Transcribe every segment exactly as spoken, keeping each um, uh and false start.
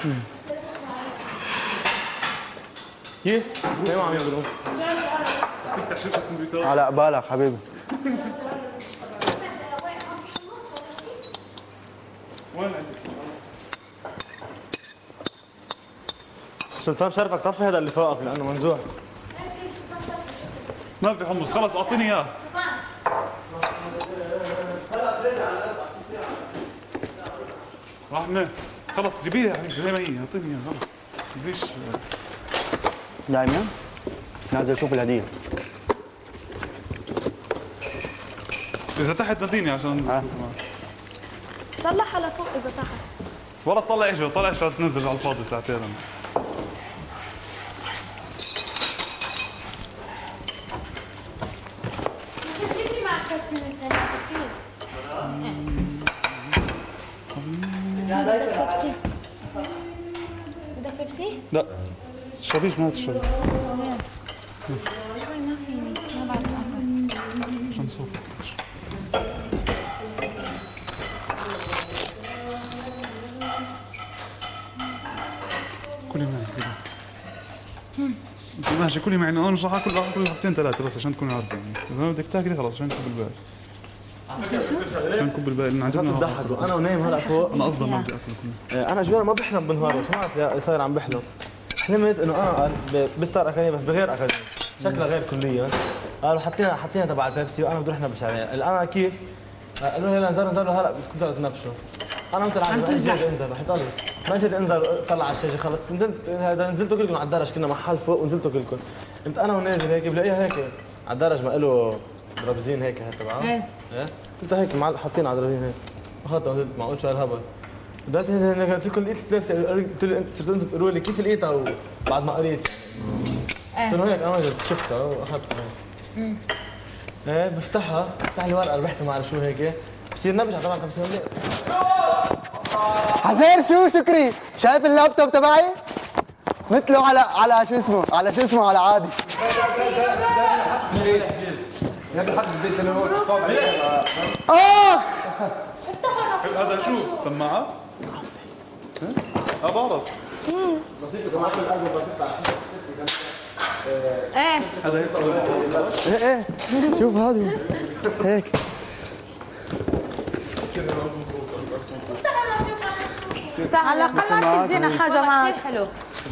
كيف؟ ليه ما عم يقولوا؟ تفتح شاشة الكمبيوتر على قبالك حبيبي. وين عندك؟ سلطان شرفك طفي هذا اللي فوقك لانه منزوع. ما في حمص، خلص اعطيني اياه. رحمة خلص جيبيها يا حبيبي زي ما هي، اعطيني اياها خلص. ليش؟ دايما نازل شوف الهديه. إذا تحت ناديني عشان انزل آه. شوف معك. طلعها لفوق اذا تحت. والله طلع ايش طلع ايش تنزل على الفاضي ساعتين انا. جيب لي معك بيبسي من ثانية كثير. بدك بيبسي؟ بدك بيبسي؟ لا تشربيش ما تشربي شوي ما فيني ما بعرف اكل. عشان صوتك. كلي معي كلي. انت ماشي كلي معي انا مش راح اكل اكل حبتين ثلاثه بس عشان تكوني عارفه يعني اذا ما بدك تاكلي خلاص عشان نكب الباقي. عشان نكب الباقي لان عن جد ما بتضحكوا انا ونايم هلا فوق. انا اصلا ما بدي اكله كله. انا جبال ما بحلم بالنهار شو ما بعرف صاير عم بحلم. حلمت انه انا بستار اكاديمي بس بغير اكاديمي شكلها غير كليا. قالوا حطينا حطينا تبع البيبسي وانا بدي رحنا بالشارع. انا كيف؟ قالوا لي يلا نزلوا نزلوا هلا بدكم تطلعوا تنبشوا. انا قلت عم جاي انزل رح يطلع ما جيت انزل طلع على الشاشه خلص نزلت هذا نزلتوا كلكم على الدرج كنا محل فوق ونزلتوا كلكم. انت انا ونازل هيك بلاقيها هيك على الدرج ما له درابزين هيك هي تبعها. ايه ايه قلت هيك مع حاطين على درابزين هيك اخذتها ونزلت معقول شو هالهبل. بدأت هيك فيكم لقيت لابسه قلت لي انت صرتوا انتوا تقولوا لي كيف لقيتها بعد ما قريت يعني. قلت له هيك انا نزلت شفتها واخذتها هيك. ايه بفتحها بفتح لي ورقه ربحتها ما اعرف شو هيك بصير نبش طبعا خمسين مليون. حزير شو شكري؟ شايف اللابتوب تبعي؟ مثله على على شو اسمه؟ على شو اسمه على عادي. اخ هذا شو سماعه؟ ها بعرف. ايه هذا هيك ايه ايه شوف هذا هيك على الاقل ما تدينا حاجه معك. كثير حلو.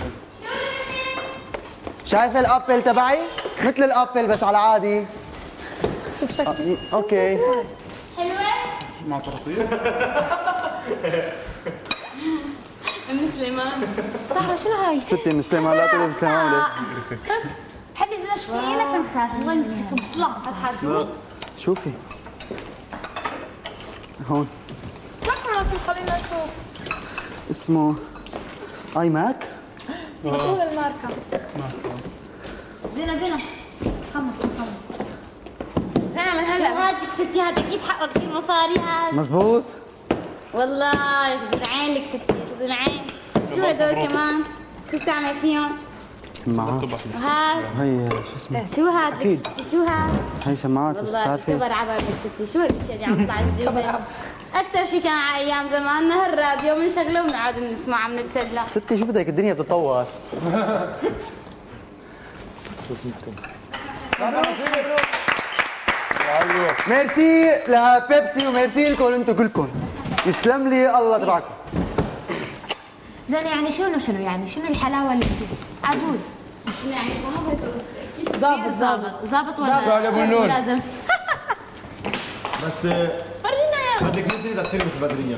شايف الابل تبعي؟ مثل الابل بس على عادي. شوف شكلي. اوكي حلوة؟ مع صراصير. ام سليمان. طهرة شنو هاي؟ ستي مسلمة لا تقولي مسلمة ولا حلي اذا مش شيء لك نخاف الله يمسككم بسلام هتحاسبوا. شوفي هون نحن شو خلينا نشوف. اسمه اي ماك. بطول الماركه. زينة زينة خمس خمس. انا من هلا هاديك ستي هذا اكيد حقه كثير مصاري هذا. مزبوط والله يا العين لك ستي يا العين. شو هدول كمان؟ شو بتعمل فيهم؟ سماعات وهاد هي شو اسمه شو هاد؟ أكيد. ستي شو هاد؟ هي سماعات بس والله تعرفي كبر عبر ستي شو هالاشياء اللي عم تطلع الجوبة؟ أكثر شيء كان على أيام زماننا هالراديو بنشغله وبنقعد نسمع عم نتسلى. ستي شو بدك الدنيا بتتطور. شو سمحتوا ميرسي لبيبسي وميرسي لكم انتم كلكم. يسلم لي الله تبعكم. زين يعني شنو حلو يعني شنو الحلاوة اللي فيه؟ عجوز. يعني ضابط ضابط ضابط ولا لازم. بس ورينا يا بدك تنزلي لتصيري مثل بدريه.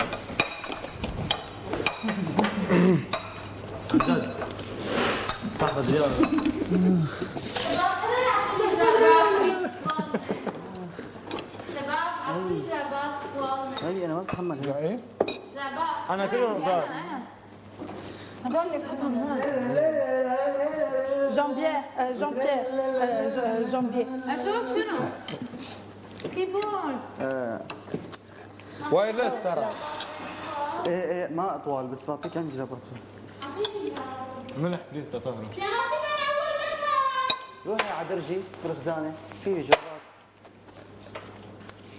عن جد صح بدريه هي انا ما بتحمل هي. انا كلهم صار. هذول اللي بحطهم هون. جامبيير جامبيير جامبيير. أشوف شنو؟ كيبورد. وايرلس ترى. ايه ايه ما اطول بس بعطيك عندي جرابات. ملح بليز تطهر. روحي على درجي في الخزانه في جرابات.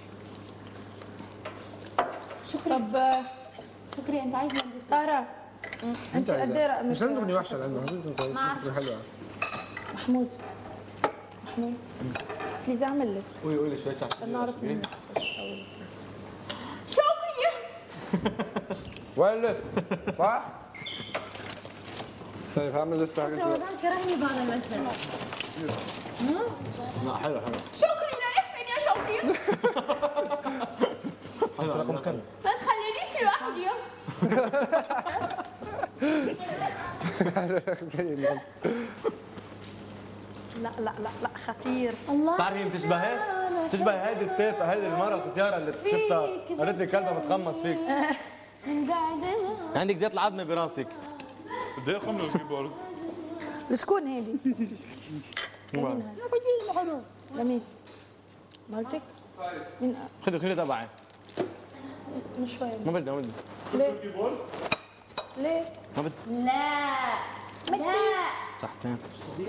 شكري. طب شكري أنت عايز نلبس؟ سارة انت قد ايه مش لازم تكوني وحشه لانه هذول كويس حلوه. محمود محمود بليز اعمل ليست. قولي قولي شوي عشان نعرف مين شكري. وين لسه صح؟ طيب هعمل لسه حاجه بس كده. رمضان كرهني بهذا المشهد. لا حلو حلو شكري ريحني يا شكري. رقم كم؟ ما تخلينيش لوحدي. لا لا لا لا خطير. الله بتعرفي مين بتشبهي؟ بتشبهي هيدي التيتا هيدي المرة الختيارة اللي شفتها قالت لي كلبها متقمص فيك. من بعد ما عندك زيت العظمة براسك. بدي ايه خمر في بورد. لشكون هيدي؟ لمين؟ مالتك؟ مين؟ خذي خذي تبعي. مش فاهم. ما بدي ما بدي. ليه؟ ليه؟ ما بدي. لا لا تحتين.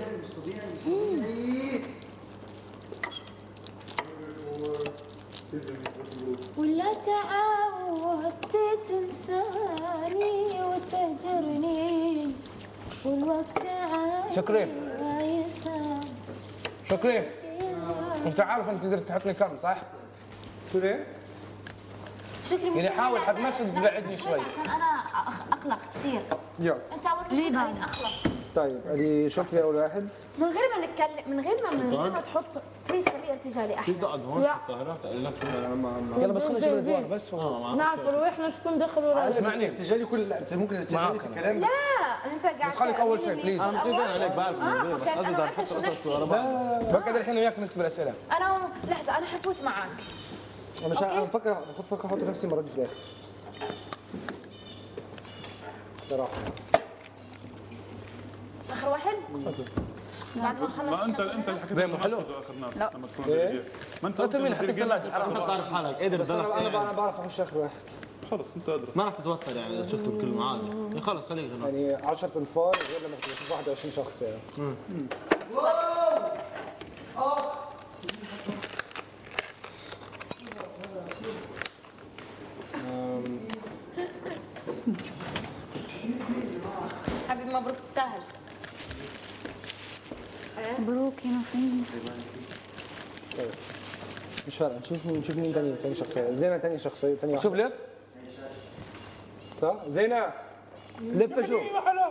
ولا تعودت تنساني وتهجرني والوقت عايش. شكري شكري انت عارف انت تقدر تحطني كم صح؟ تقول ايه؟ شكري يعني حاول حد ما تبعدني شوي. عشان انا أخ- اقلق كثير. يلا انت اول شيء اريد اخلص طيب ادي شوف لي اول واحد. من غير ما نتكلم من غير ما من غير ما تحط بليز خليه ارتجالي احلى. تقعد هون في القاهرة تقول لك يلا بس خلينا نشوف الادوار بس. نعرف روحنا شكون دخلوا رايح. اسمعني ارتجالي كل انت ممكن ارتجالي في الكلام بس. لا انت قاعد بس خليك أول شيء، بليز. انا متفق عليك بعرف اه اوكي انا وانت شو نحكي. بقعد الحين وياك نكتب الاسئله. انا لحظه انا حفوت معك. انا مش انا بفكر بفكر احط نفسي مرة في الاخر. صراحه اخر واحد بعد ما ما خلص انت انت اللي حكيت بيمو لنا حلو. اخر ناس لما تكون إيه؟ بدير. ما انت انت مين قلت حطيت بدير الثلاجه؟ انت بتعرف حالك قادر بس انا تضلك انا يعني. انا بعرف اخش اخر واحد. خلص انت ادرى. ما راح تتوتر يعني اذا شفت الكل عادي يعني خلص خليك هنا. يعني عشرة انفار غير لما كنت بشوف واحد وعشرين شخص يعني. حبيبي مبروك تستاهل. مبروك يا نصيب. طيب مش فارقه نشوف مين نشوف مين تاني تاني شخصيه. زينه تاني شخصيه تاني شوف لف صح زينه لف شوف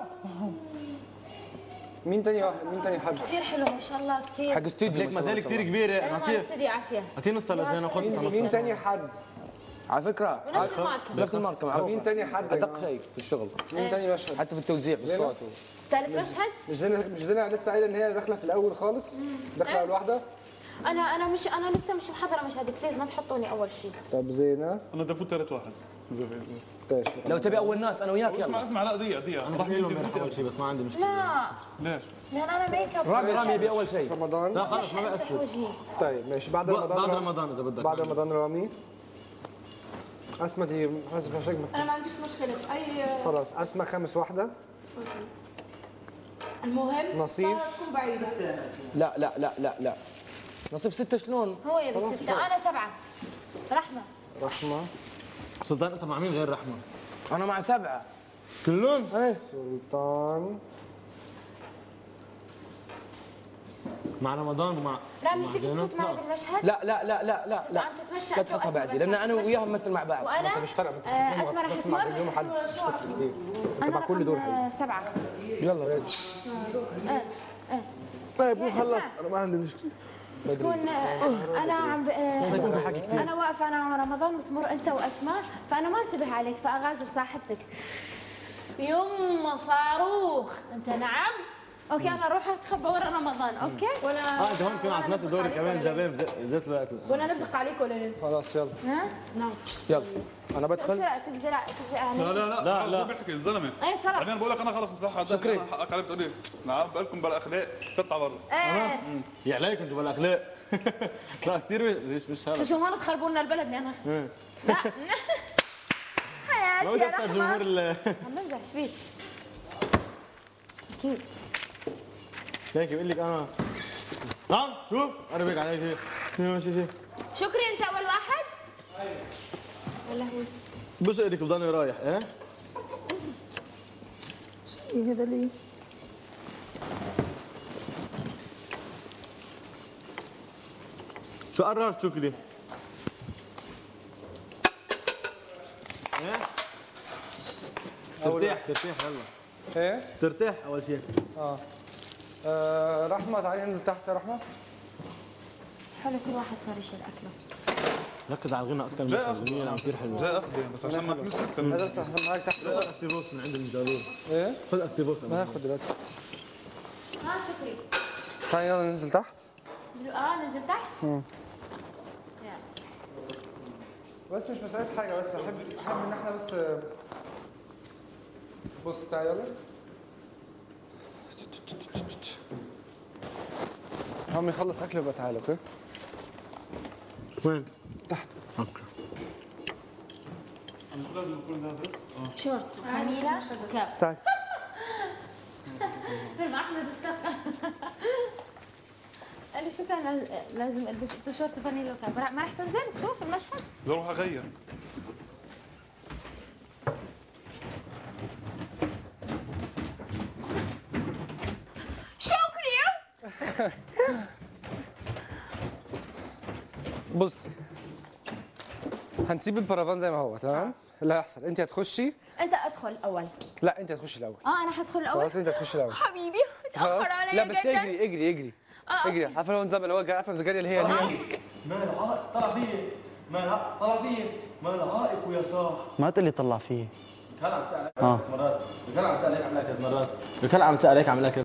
مين تاني واحد مين تاني حد كثير حلو ما شاء الله كثير. حق استوديو ليك مازال كثير كبيرة انا مال اعطيه استديو عافيه. اعطيه نص لزينة خذ مين, مين تاني حد على فكره ونفس الماركه. نفس الماركه معروفه. مين تاني حد ادق شيء في الشغل. مين تاني مشهد حتى في التوزيع بالصوت. ثالث مشهد مش زينه مش زينه لسه قايله ان هي داخله في الاول خالص داخله اول واحده. انا انا مش انا لسه مش محضره مشهد بليز ما تحطوني اول شيء. طب زينه انا بدي افوت ثالث واحد. زين ماشي لو تبي اول ناس انا وياك اسمع يلا. اسمع لا دقيقة دقيقة راح انا انت اول فوتي شيء بس ما عندي مشكلة. لا ليش؟ لان انا ميك اب. رامي رامي يبي اول شيء. رمضان لا خلص ما امسح بأسف. وجهي. طيب ماشي بعد رمضان بعد رمضان اذا بدك. بعد رمضان رامي اسماء دي حسب هاشم انا ما عنديش مشكله في اي. خلاص اسماء خامس واحده. المهم نصيف. سارة تكون بعيده. لا لا لا لا لا نصيب ستة شلون؟ هو يبي ستة انا سبعة. رحمة. رحمه سلطان انت مع مين غير رحمة؟ انا مع سبعة. كلهم؟ ايه سلطان مع رمضان ومع رامي فيك تفوت معي بالمشهد؟ لا لا لا لا لا لا عم تتمشى لا أنت تحطها وأسماء بعدي بس لان عم انا تتمشى. وياهم نمثل مع بعض. وانا انت مش فارقه آه، اسمع رح بس مع تفوت. يوم حد مش تفرق كتير انت انا مع كل دول حلو. رقم سبعة. يلا ريدي طيب مو خلص اسمع. انا ما عندي مشكلة. تكون آه، انا عم ب- آه، انا واقفه انا عم رمضان وتمر انت واسماء فانا ما انتبه عليك فاغازل صاحبتك. يما صاروخ انت نعم. اوكي انا اروح اتخبى ورا رمضان اوكي. ولا اه انت هون كمان عم تمثل دوري كمان جابين زيت الوقت. ولا نبدق عليك ولا ليه؟ خلاص يلا ها؟ نعم. يلا انا شو بدخل تبزع تبزع لا علي. لا لا لا، لا. شو بيحكي الزلمة؟ ايه صراحه. بعدين بقول لك انا خلص مساحة شكري. انا حقك علي بتقول لي نعم بقالكم بلا اخلاق تطلع برا. ايه يا عليكم انتوا بالاخلاق. لا كثير مش مش هذا. شو هون تخربوا لنا البلد لأنا لا ما حياتي بدي يا اسال رحمة جمهور ال عم بمزح ايش فيك؟ اكيد هيك بقول لك انا نعم شو قربك علي شيء شو شيء شكري انت اول واحد؟ ايوه يا لهوي بس ايدك بضلني رايح ايه ايه هذا ليه؟ شو قررت شكلي؟ ايه؟ ترتاح ترتاح يلا. ايه؟ ترتاح اول شيء. اه آه، رحمة تعالي ننزل تحت يا رحمة. حلو كل واحد صار يشيل اكله. ركز على الغنى اكثر من جاي الغنية عم كثير حلوة. جاي اخذ بس عشان ما تمس اكثر من هذا بس هسمعك تحت. خذ اكتيفوس من عند الجالور. ايه؟ خذ اكتيفوس. ما هاخد دلوقتي. ها شكري. تعالي يلا ننزل تحت. اه نزل تحت؟ مم. يلا. بس مش مسألة حاجة، بس أحب أحب إن إحنا بس بص تعالى يلا. عم يخلص أكل يبقى تعالى أوكي؟ وين؟ تحت. اوكي. مش لازم يكون هذا بس اه شورت فانيلا وكاب. تعالى. فيلم احمد السقا. قال لي شو كان لاز- لازم البس شورت فانيلا وكاب، ما رح تنزل تشوف المشهد؟ بروح اغير. شكري. بص هنسيب البارافان زي ما هو تمام؟ اللي هيحصل أنت هتخشي. انت ادخل اول. لا أنت هتخشي الأول. اه انا هدخل الاول. خلاص أنت هتخشي الأول. حبيبي خلاص؟ متاخر عليا لا بس جدا. اجري اجري اجري. آه، اجري. عارفة لو نظام اللي هو عارفة الزجاجة اللي هي اللي هي ما العائق طلع فيه ما العائق طلع فيه ما العائق ويا صاح. ما تقول لي طلع فيه. الكل عم سألك ثلاث مرات. الكل عم سألك عمل لك ثلاث مرات. الكل عم سألك عمل لك